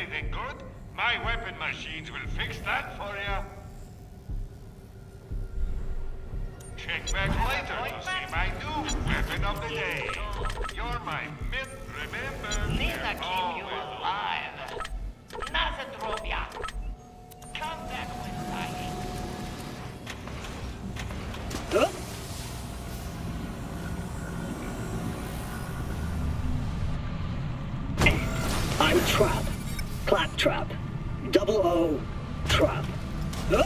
anything good, my weapon machines will fix that for you. Check back later to see my new weapon of the day. You're my myth, remember? Neither keep you alive. Nazadrovia. Come back when I... Huh? I'm Trap. Claptrap. Double O. Trap. Huh?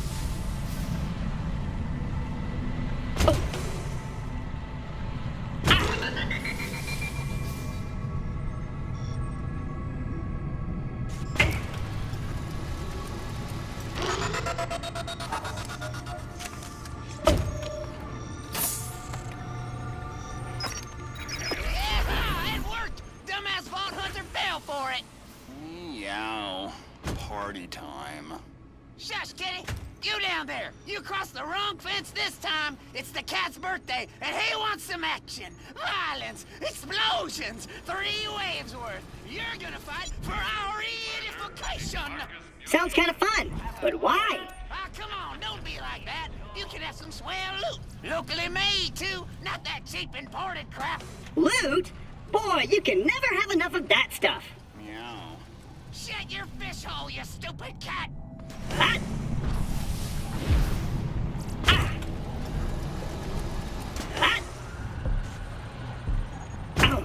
Party time. Shush, kitty! You down there! You crossed the wrong fence this time! It's the cat's birthday, and he wants some action! Violence! Explosions! 3 waves worth! You're gonna fight for our edification! Sounds kind of fun, but why? Ah, come on, don't be like that! You can have some swell loot! Locally made, too! Not that cheap imported crap! Loot? Boy, you can never have enough of that stuff! Meow. Shut your fish hole, you stupid cat! Ah! Ah! Ah! Ow!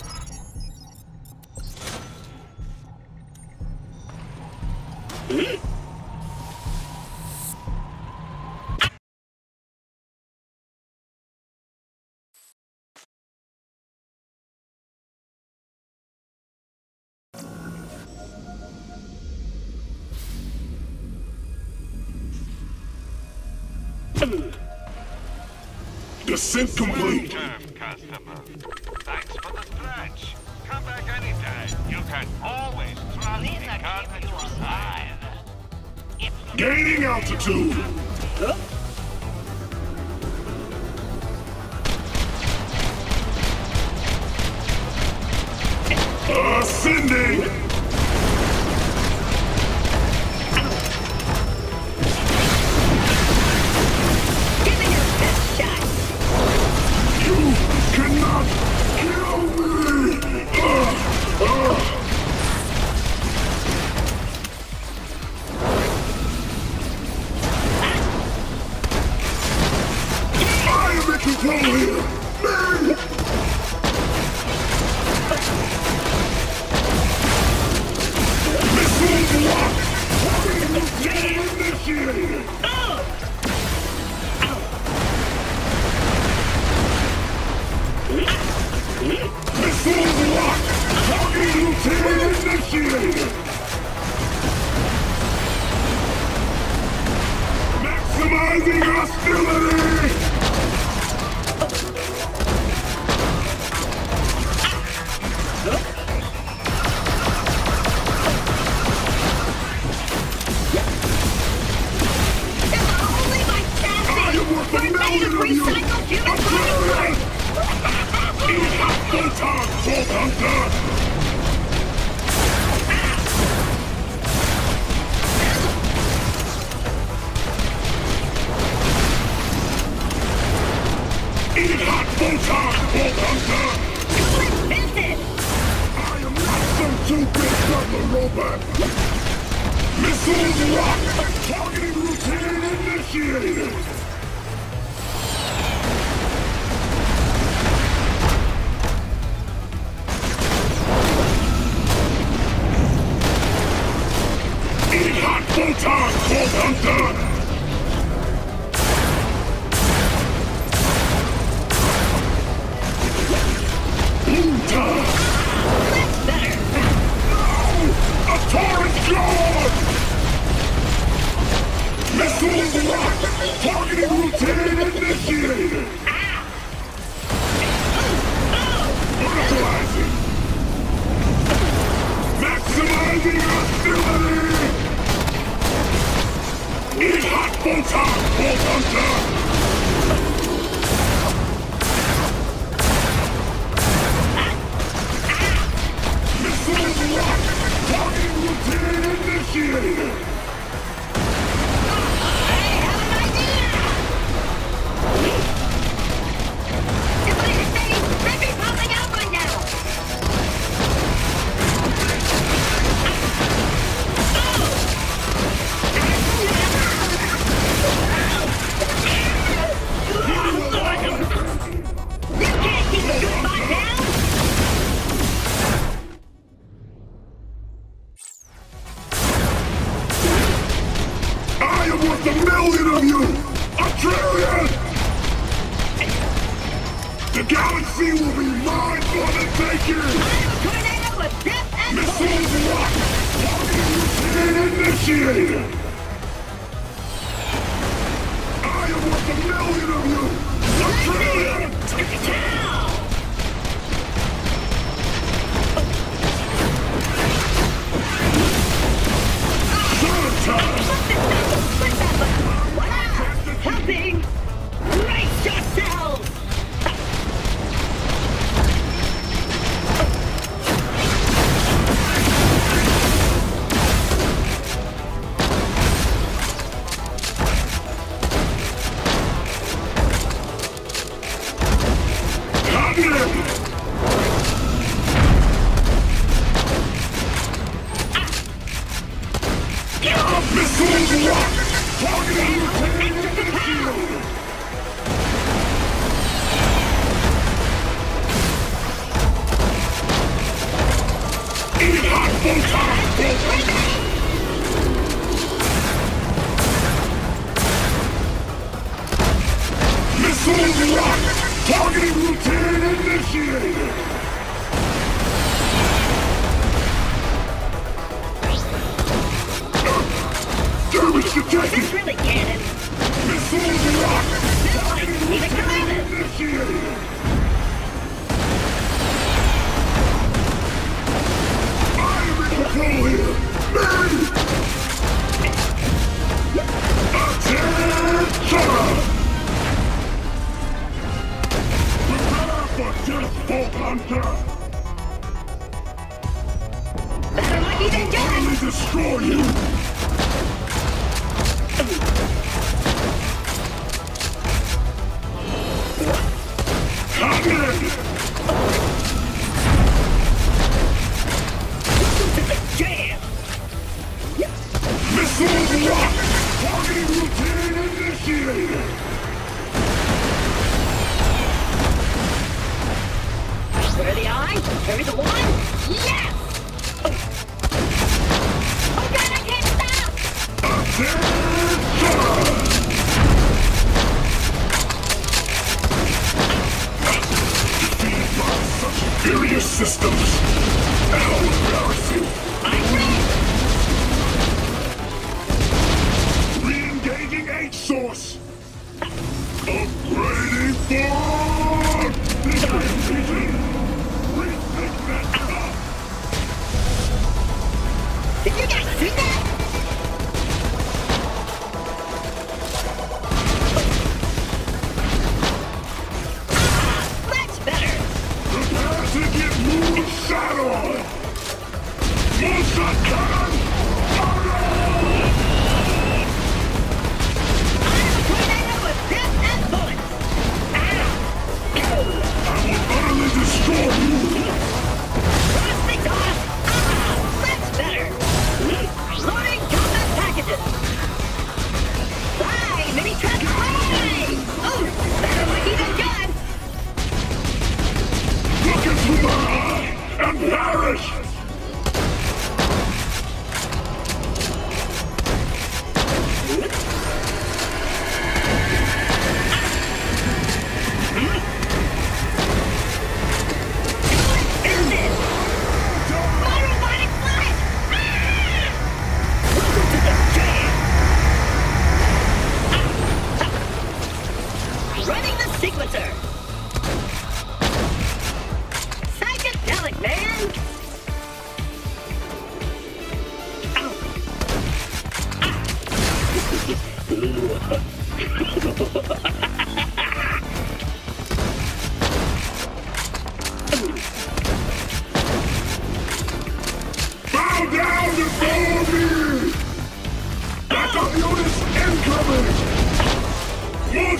Hmm? Descent complete. Customer. Thanks for the stretch. Come back anytime. You can always trust the Neither cat keep you alive. Gaining altitude. Huh? Ascending. Maximizing hostility! Missiles locked! Targeting routine initiated! Eat hot photon, Bolt Hunter! That's better! No! A torrent god! Missiles locked! Targeting routine initiated! Fertilizing! Maximizing hostility! Eat hot photon, Bolt Hunter! Missiles locked! Targeting initiated! I am worth 1,000,000 of you! A trillion! The galaxy will be mine for the taking! Tornado with death and Missiles locked! Targeting routine initiated! I am worth 1,000,000 of you! A trillion! helping! Brace yourselves! Missiles locked! Targeting routine initiated! Eat hot photon! Missiles locked! Targeting routine initiated! Damage detected! This really cannon! Missiles locked! Feel like need a command! Initiated! I am in control here! Me! Attention! Prepare for death, Vault Hunter! Better lucky than good! Finally destroy you! Come in! Jam! Missiles locked! Targeting routine initiated! Where are the eyes? Carry the one? Yes! Oh god, I can't stop! Attention! Defeated by such inferior systems! How embarrassing! I'm ready! Re-engaging H-Source! Upgrading for... Retake that up! Did you guys see that? Much better! Prepare to get moonshot on! Moonshot cannon! Fire! I'm a tornado with death and bullets! Ow! I will utterly destroy you! Cross things off! That's better! Loading combat packages! Fly, mini truck, fly! Oh, better lucky than good! Look into my eye and perish! Running the sequencer! Psychedelic, man! Bow down before me!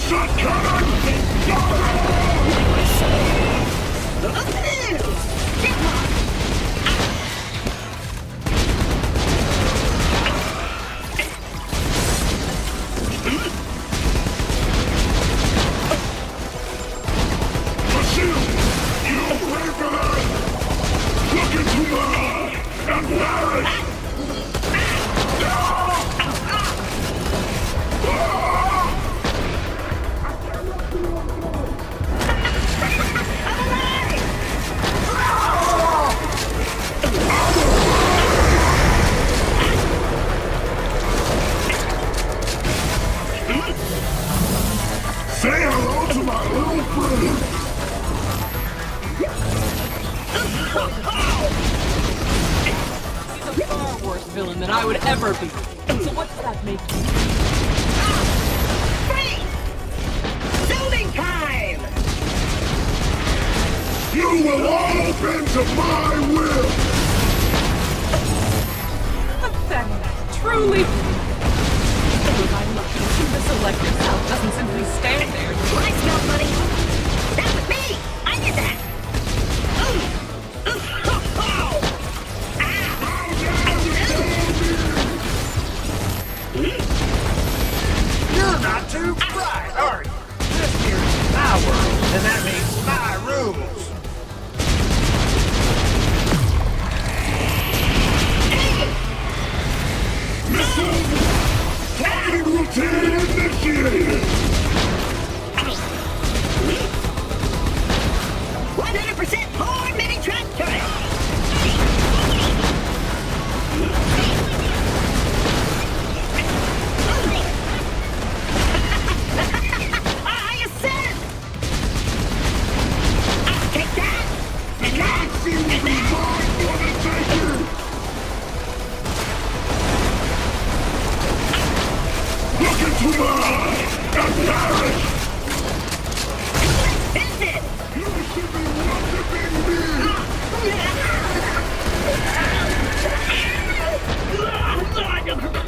Shot cannon! The shield! You pay for that! Look into my eye and perish! Say hello to my little friend! He's a far worse villain than I would ever be. So what does that make you? Freeze! Zooming time! You will all bend to my will! Pathetic. Truly. I'm lucky the selected self doesn't simply stand there. I smell money. That was me! I did that! You're not too bright, are you? This here's my world, and that means my rules. Missile! Targeting routine initiated! 100% more mini-truck turret! I ascend! I'll take that! And that! You will be mine for the taking! Look into my eye and perish! Vincent! You should be worshiping me!